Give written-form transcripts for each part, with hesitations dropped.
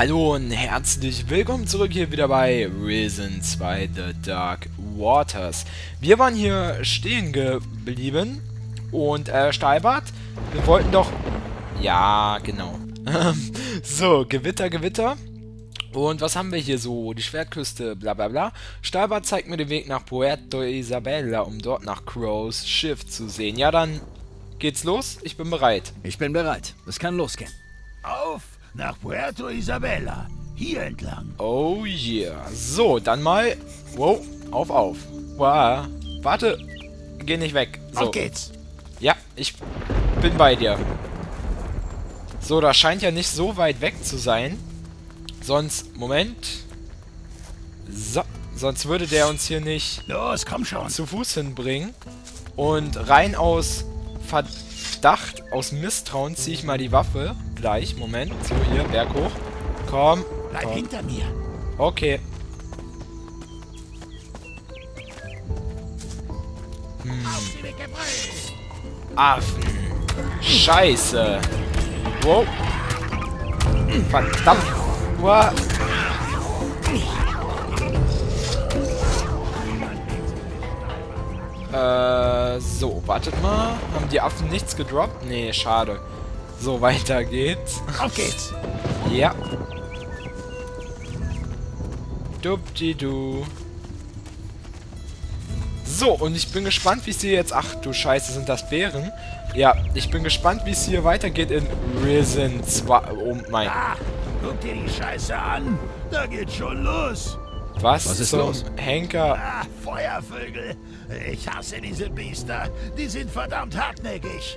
Hallo und herzlich willkommen zurück hier wieder bei Risen 2 The Dark Waters. Wir waren hier stehen geblieben und Steibart, wir wollten doch... Ja, genau. So, Gewitter. Und was haben wir hier so? Die Schwertküste, bla bla bla. Steibart zeigt mir den Weg nach Puerto Isabella, um dort nach Crows Schiff zu sehen. Ja, dann geht's los. Ich bin bereit. Ich bin bereit. Es kann losgehen. Auf nach Puerto Isabella. Hier entlang. Oh yeah. So, dann mal... Wow, auf. Wow. Warte. Geh nicht weg. So. Auf geht's. Ja, ich bin bei dir. So, das scheint ja nicht so weit weg zu sein. Sonst... Moment. So. Sonst würde der uns hier nicht Los, komm schon. zu Fuß hinbringen. Und rein aus Verdacht, aus Misstrauen ziehe ich mal die Waffe. Gleich, Moment. So, hier, Berg hoch. Komm. Bleib hinter mir. Okay. Auf die weggebrüllt. Affen. Scheiße. Wow. Verdammt. Wow. So, wartet mal. Haben die Affen nichts gedroppt? Nee, schade. So, weiter geht's. Auf geht's. Ja. Dubdidu. So, und ich bin gespannt, wie es hier jetzt... Ach du Scheiße, sind das Bären? Ja, ich bin gespannt, wie es hier weitergeht in Risen 2. Oh mein... Ah, guck dir die Scheiße an. Da geht's schon los. Was ist zum los? Henker? Ah, Feuervögel. Ich hasse diese Biester. Die sind verdammt hartnäckig.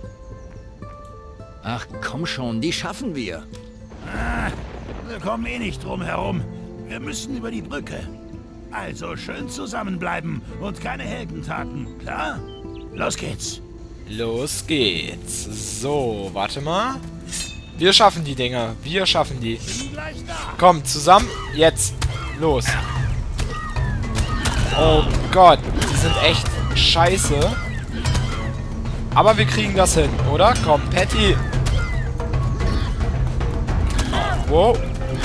Ach, komm schon, die schaffen wir. Ah, wir kommen eh nicht drum herum. Wir müssen über die Brücke. Also schön zusammenbleiben und keine Heldentaten, klar? Los geht's. Los geht's. So, warte mal. Wir schaffen die Dinger. Wir schaffen die. Bin gleich da. Komm, zusammen. Jetzt. Los. Oh Gott. Die sind echt scheiße. Aber wir kriegen das hin, oder? Komm, Patty. Wow.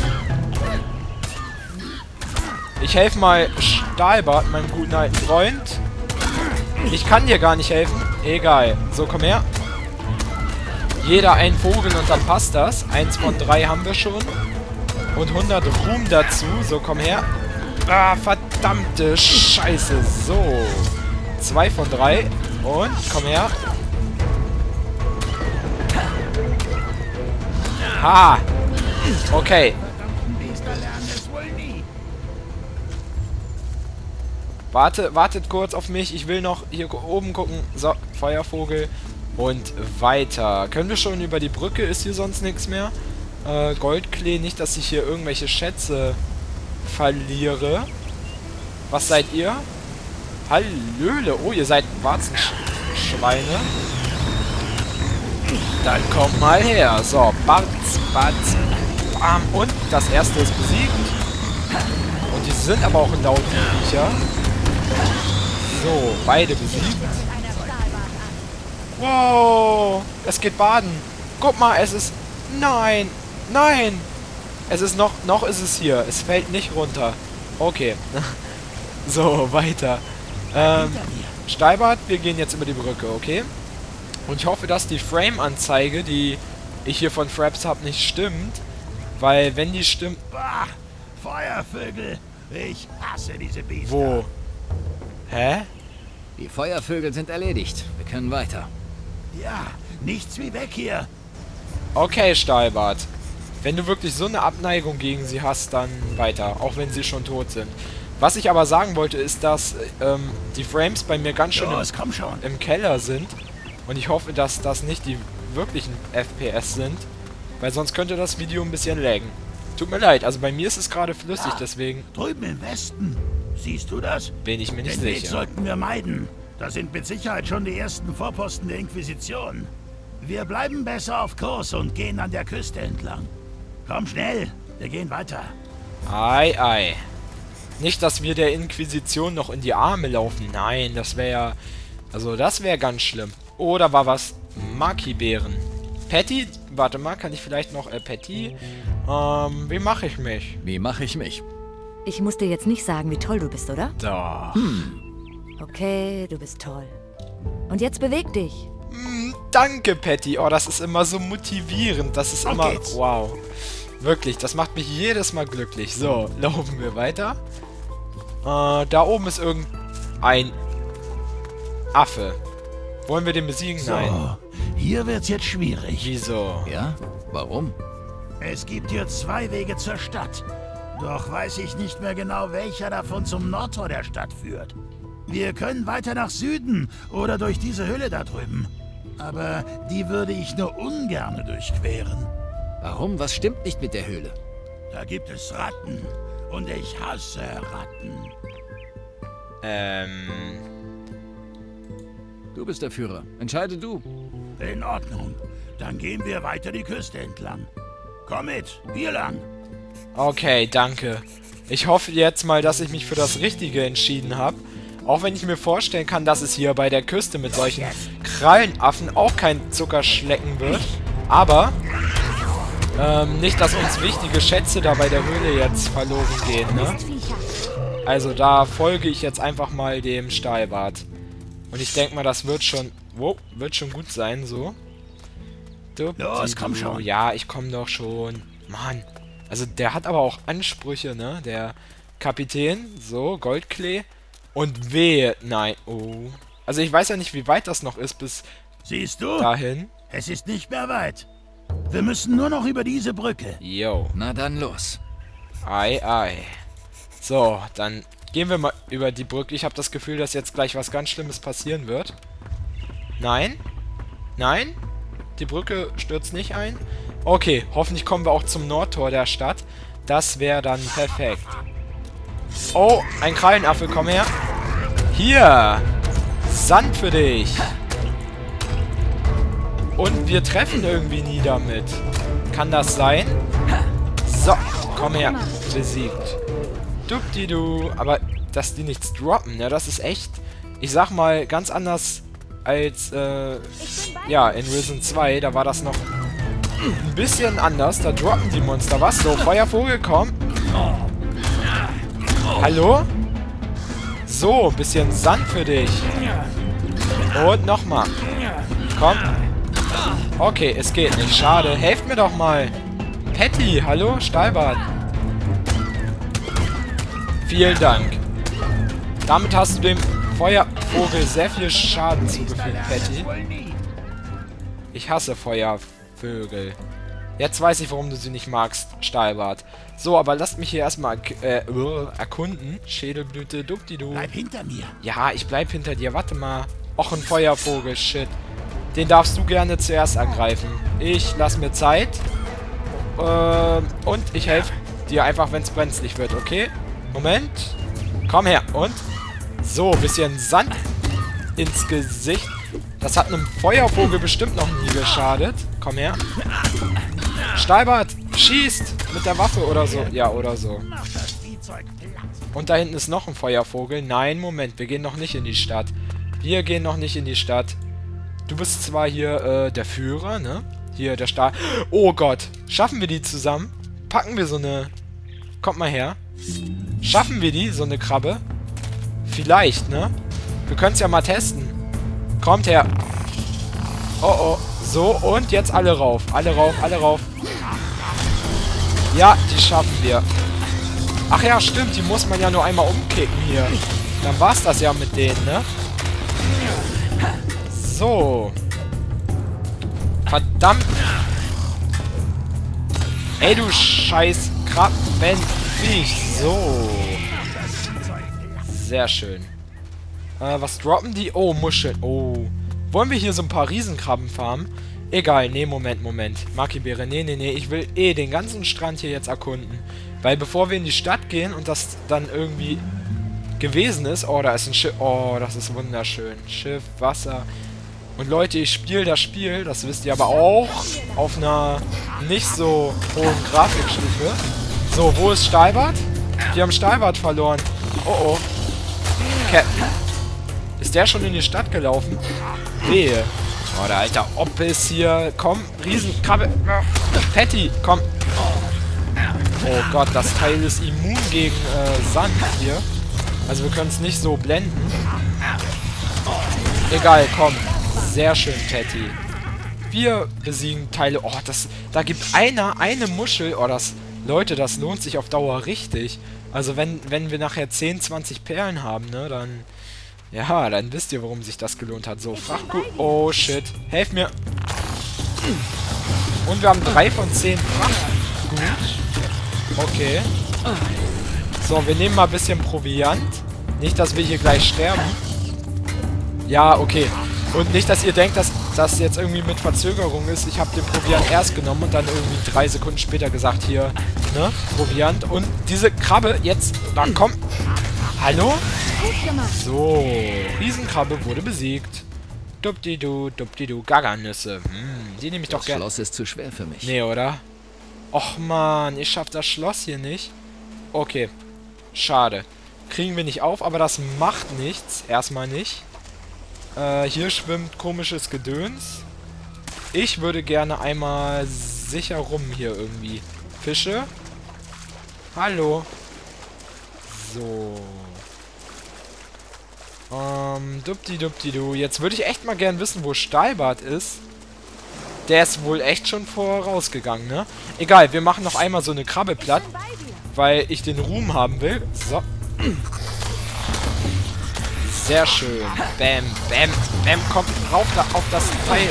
Ich helfe mal Stahlbart, meinem guten alten Freund. Ich kann dir gar nicht helfen. Egal. So, komm her. Jeder ein Vogel und dann passt das. 1 von 3 haben wir schon. Und 100 Ruhm dazu. So, komm her. Ah, verdammte Scheiße. So. 2 von 3. Und, komm her. Ha. Okay. Biester lernen es wohl nie. Wartet kurz auf mich. Ich will noch hier oben gucken. So, Feuervogel. Und weiter. Können wir schon über die Brücke? Ist hier sonst nichts mehr? Goldklee. Nicht, dass ich hier irgendwelche Schätze verliere. Was seid ihr? Hallöle. Oh, ihr seid Warzenschweine. Dann kommt mal her. So, batz, bam. Und das erste ist besiegt. Und die sind aber auch in lauten Viecher. So, beide besiegt. Wow, es geht baden. Guck mal, es ist... Nein. Es ist noch ist es hier. Es fällt nicht runter. Okay. So, weiter. Steibart, wir gehen jetzt über die Brücke, okay? Und ich hoffe, dass die Frame-Anzeige, die ich hier von Fraps habe, nicht stimmt. Weil, wenn die stimmt... Bah, Feuervögel. Ich hasse diese Biester. Wo? Hä? Die Feuervögel sind erledigt. Wir können weiter. Ja, nichts wie weg hier. Okay, Stahlbart. Wenn du wirklich so eine Abneigung gegen sie hast, dann weiter. Auch wenn sie schon tot sind. Was ich aber sagen wollte, ist, dass die Frames bei mir ganz schön Los, komm schon. im Keller sind. Und ich hoffe, dass das nicht die wirklichen FPS sind. Weil sonst könnte das Video ein bisschen laggen. Tut mir leid, also bei mir ist es gerade flüssig, deswegen Drüben im Westen. Siehst du das? bin ich mir nicht Den Weg sicher. sollten wir meiden. Da sind mit Sicherheit schon die ersten Vorposten der Inquisition. Wir bleiben besser auf Kurs und gehen an der Küste entlang. Komm schnell, wir gehen weiter. Ei. Nicht, dass wir der Inquisition noch in die Arme laufen. Nein, das wäre ja... Also, das wäre ganz schlimm. Oder war was? Maki-Bären. Patty, warte mal, kann ich vielleicht noch Patty? Wie mache ich mich? Wie mache ich mich? Ich muss dir jetzt nicht sagen, wie toll du bist, oder? Da. Okay, du bist toll. Und jetzt beweg dich. Danke, Patty. Oh, das ist immer so motivierend. Das ist immer... geht's. Wow. Wirklich, das macht mich jedes Mal glücklich. So, laufen wir weiter. Da oben ist irgendein Affe. Wollen wir den besiegen? Nein. So, hier wird's jetzt schwierig. Wieso? Ja? Warum? Es gibt hier 2 Wege zur Stadt. Doch weiß ich nicht mehr genau, welcher davon zum Nordtor der Stadt führt. Wir können weiter nach Süden oder durch diese Höhle da drüben. Aber die würde ich nur ungern durchqueren. Warum? Was stimmt nicht mit der Höhle? Da gibt es Ratten. Und ich hasse Ratten. Du bist der Führer. Entscheide du. In Ordnung. Dann gehen wir weiter die Küste entlang. Komm mit, hier lang. Okay, danke. Ich hoffe jetzt mal, dass ich mich für das Richtige entschieden habe. Auch wenn ich mir vorstellen kann, dass es hier bei der Küste mit solchen Krallenaffen auch kein Zucker schlecken wird. Aber nicht, dass uns wichtige Schätze da bei der Höhle jetzt verloren gehen, ne? Also da folge ich jetzt einfach mal dem Stahlbart. Und ich denke mal, das wird schon... Wow, wird schon gut sein, so. Los, komm schon. Ja, ich komme doch schon. Mann. Also der hat aber auch Ansprüche, ne? Der Kapitän. So, Goldklee. Und wehe. Nein. Oh. Also ich weiß ja nicht, wie weit das noch ist bis Siehst du? dahin. Es ist nicht mehr weit. Wir müssen nur noch über diese Brücke. Yo. Na dann los. Ei, ei. So, dann gehen wir mal über die Brücke. Ich habe das Gefühl, dass jetzt gleich was ganz Schlimmes passieren wird. Nein? Nein? Die Brücke stürzt nicht ein? Okay, hoffentlich kommen wir auch zum Nordtor der Stadt. Das wäre dann perfekt. Oh, ein Krallenaffe, komm her. Hier. Sand für dich. Und wir treffen irgendwie nie damit. Kann das sein? So, komm her. Besiegt. Dupdidu. Aber, dass die nichts droppen, ne? Das ist echt, ich sag mal, ganz anders als, ja, in Risen 2. Da war das noch ein bisschen anders. Da droppen die Monster was. So, Feuervogel, komm. Hallo? So, ein bisschen Sand für dich. Und nochmal. Komm. Okay, es geht nicht. Schade. Helft mir doch mal. Patty, hallo? Stahlbart. Vielen Dank. Damit hast du dem Feuervogel sehr viel Schaden zugefügt, Patty. Ich hasse Feuervögel. Jetzt weiß ich, warum du sie nicht magst, Stahlbart. So, aber lasst mich hier erstmal erkunden. Schädelblüte, Dupdidu. Bleib hinter mir. Ja, ich bleib hinter dir. Warte mal. Och, ein Feuervogel, shit. Den darfst du gerne zuerst angreifen. Ich lass mir Zeit. Und ich helfe dir einfach, wenn es brenzlig wird, okay? Moment. Komm her. Und? So, bisschen Sand ins Gesicht. Das hat einem Feuervogel bestimmt noch nie geschadet. Komm her. Stahlbart, schießt mit der Waffe oder so. Ja, oder so. Und da hinten ist noch ein Feuervogel. Nein, Moment, wir gehen noch nicht in die Stadt. Wir gehen noch nicht in die Stadt. Du bist zwar hier, der Führer, ne? Hier, der Stahl... Oh Gott, schaffen wir die zusammen? Packen wir so eine... Kommt mal her. Schaffen wir die, so eine Krabbe? Vielleicht, ne? Wir können es ja mal testen. Kommt her. Oh, oh. So, und jetzt alle rauf. Alle rauf, alle rauf. Ja, die schaffen wir. Ach ja, stimmt. Die muss man ja nur einmal umkicken hier. Dann war's das ja mit denen, ne? So. Verdammt. Ey, du scheiß Krabbenviech. So. Sehr schön. Was droppen die? Oh, Muscheln. Oh. Wollen wir hier so ein paar Riesenkrabben farmen? Egal, nee, Moment. Makibeere, nee. Ich will den ganzen Strand hier jetzt erkunden. Weil bevor wir in die Stadt gehen und das dann irgendwie gewesen ist... Oh, da ist ein Schiff. Oh, das ist wunderschön. Schiff, Wasser. Und Leute, ich spiele das Spiel, das wisst ihr aber auch, auf einer nicht so hohen Grafikstufe. So, wo ist Stahlbart? Wir haben Stahlbart verloren. Oh, oh. Captain. Ist der schon in die Stadt gelaufen? Wehe. Oh, der alter Oppes hier. Komm, Riesenkrabbe. Patty, komm. Oh Gott, das Teil ist immun gegen Sand hier. Also wir können es nicht so blenden. Egal, komm. Sehr schön, Patty. Wir besiegen Teile. Oh, da gibt eine Muschel. Oh, Leute, das lohnt sich auf Dauer richtig. Also wenn wir nachher 10, 20 Perlen haben, ne, dann... Ja, dann wisst ihr, warum sich das gelohnt hat. So, Frachtgut. Oh, shit. Helft mir. Und wir haben 3 von 10 Frachtgut. Okay. So, wir nehmen mal ein bisschen Proviant. Nicht, dass wir hier gleich sterben. Ja, okay. Und nicht, dass ihr denkt, dass das jetzt irgendwie mit Verzögerung ist. Ich habe den Proviant erst genommen und dann irgendwie 3 Sekunden später gesagt, hier, ne, Proviant. Und diese Krabbe jetzt, da komm. Hallo? So, Riesenkrabbe wurde besiegt. Dupdidu, Gaganüsse. Die nehme ich doch gerne. Das Schloss ist zu schwer für mich. Nee, oder? Och man, ich schaff das Schloss hier nicht. Okay, schade. Kriegen wir nicht auf, aber das macht nichts. Erstmal nicht. Hier schwimmt komisches Gedöns. Ich würde gerne einmal sicher rum hier irgendwie. Fische. Hallo. So. Dupdidu. Jetzt würde ich echt mal gern wissen, wo Stahlbart ist. Der ist wohl echt schon vorausgegangen, ne? Egal, wir machen noch einmal so eine Krabbe platt, weil ich den Ruhm haben will. So. Sehr schön. Bam, bam, bam. Kommt rauf da auf das Teil.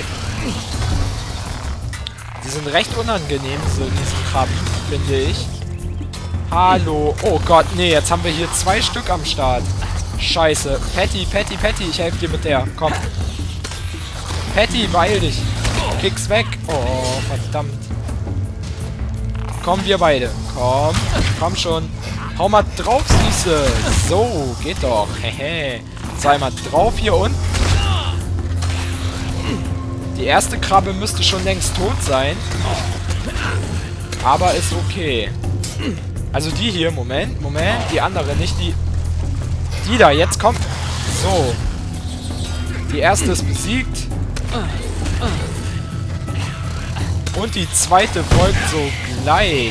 Die sind recht unangenehm, so diese Krabben, finde ich. Hallo. Oh Gott, nee, jetzt haben wir hier 2 Stück am Start. Scheiße. Patty, ich helfe dir mit der. Komm. Patty, beeil dich. Kick's weg. Oh, verdammt. Komm, wir beide. Komm schon. Hau mal drauf, Süße. So, geht doch. Hehe. Sei mal drauf hier und... Die erste Krabbe müsste schon längst tot sein. Aber ist okay. Also die hier, Moment. Die andere, nicht die... Die da, jetzt kommt. So. Die erste ist besiegt. Und die zweite folgt sogleich.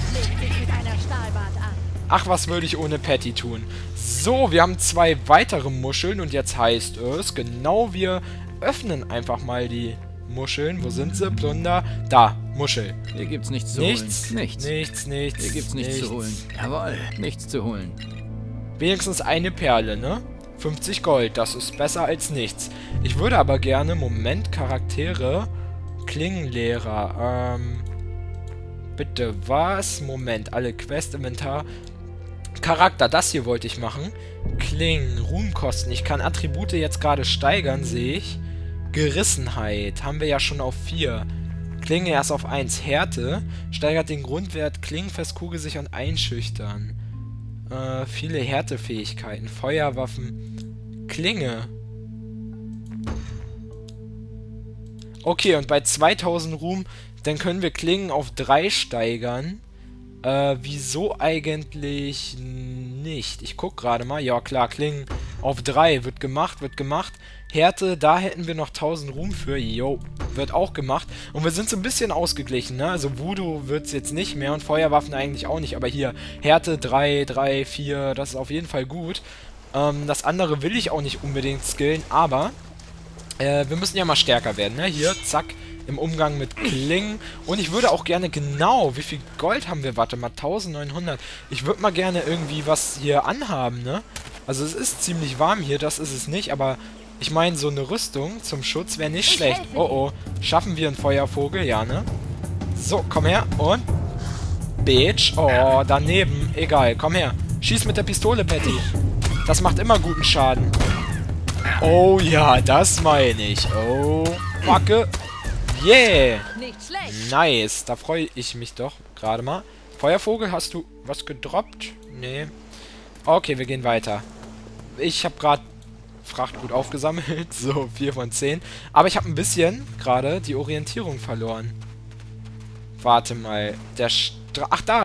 Ach, was würde ich ohne Patty tun? So, wir haben 2 weitere Muscheln und jetzt heißt es, genau, wir öffnen einfach mal die Muscheln. Wo sind sie? Plunder. Da, Muschel. Hier gibt's nichts zu holen. Nichts. Hier gibt's nichts zu holen. Jawohl, nichts zu holen. Wenigstens eine Perle, ne? 50 Gold, das ist besser als nichts. Ich würde aber gerne, Moment, Charaktere, Klingenlehrer, bitte was? Moment, alle Quest-Inventar. Charakter, das hier wollte ich machen. Klingen, Ruhmkosten. Ich kann Attribute jetzt gerade steigern, sehe ich. Gerissenheit, haben wir ja schon auf 4. Klinge erst auf 1. Härte, steigert den Grundwert, Klingenfest, kugelsicher und einschüchtern. Viele Härtefähigkeiten. Feuerwaffen. Klinge. Okay, und bei 2000 Ruhm, dann können wir Klingen auf 3 steigern. Wieso eigentlich nicht? Ich guck gerade mal. Ja, klar, Klingen auf 3. Wird gemacht. Härte, da hätten wir noch 1000 Ruhm für. Jo, wird auch gemacht. Und wir sind so ein bisschen ausgeglichen, ne? Also Voodoo wird es jetzt nicht mehr und Feuerwaffen eigentlich auch nicht. Aber hier, Härte 3, 4, das ist auf jeden Fall gut. Das andere will ich auch nicht unbedingt skillen, aber wir müssen ja mal stärker werden, ne? Hier, zack, im Umgang mit Klingen. Und ich würde auch gerne genau, wie viel Gold haben wir? Warte mal, 1900. Ich würde mal gerne irgendwie was hier anhaben, ne? Also es ist ziemlich warm hier, das ist es nicht, aber ich meine, so eine Rüstung zum Schutz wäre nicht schlecht. Oh oh, schaffen wir einen Feuervogel? Ja, ne? So, komm her und... Bitch. Oh, daneben. Egal, komm her. Schieß mit der Pistole, Patty. Das macht immer guten Schaden. Oh ja, das meine ich. Oh, Wacke. Yeah. Nice, da freue ich mich doch gerade mal. Feuervogel, hast du was gedroppt? Nee. Okay, wir gehen weiter. Ich habe gerade Frachtgut aufgesammelt. So, 4 von 10. Aber ich habe ein bisschen gerade die Orientierung verloren. Warte mal. Ach, da.